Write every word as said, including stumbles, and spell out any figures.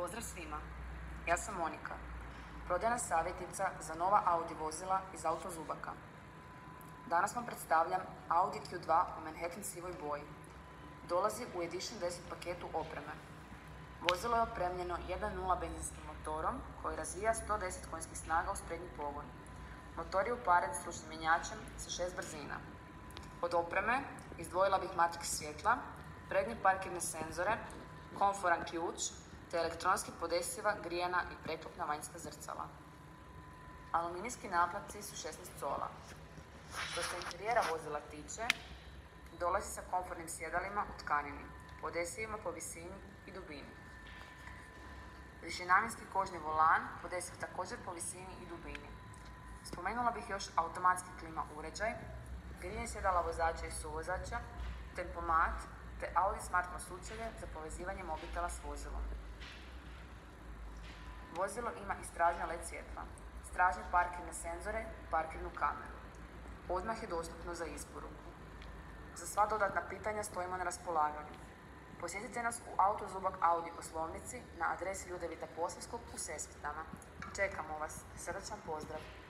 Pozdrav svima, ja sam Monika, prodajna savjetnica za nova Audi vozila iz Auto Zubaka. Danas vam predstavljam Audi Q dva u Manhattan sivoj boji. Dolazi u Edition deset paketu opreme. Vozilo je opremljeno jedan nula benzinskim motorom koji razvija sto deset konjskih snaga uz prednji pogon. Motor je uparen s ručnim mjenjačem sa šest brzina. Od opreme izdvojila bih matrix svjetla, prednje parkirne senzore, komforan ključ te elektronski podesiva, grijana i preklopna vanjska zrcala. Aluminijski naplaci su šesnaest cola. Što se interijera vozila tiče, dolazi sa komfortnim sjedalima u tkanini, podesivima po visini i dubini. Višenamjenski kožni volan, podesiv također po visini i dubini. Spomenula bih još automatski klima uređaj, grijanje sjedala vozača i suvozača, tempomat te Audi Smartmo sučelje za povezivanje mobitela s vozilom. Vozilo ima istražna L E D svjetla, stražne parkirne senzore i parkirnu kameru. Odmah je dostupno za isporuku. Za sva dodatna pitanja stojimo na raspolaganju. Posjetite nas u Auto Zubak Audi poslovnici na adresi Ljudevita Posavskog u Sesvetama. Čekamo vas. Srdačan pozdrav!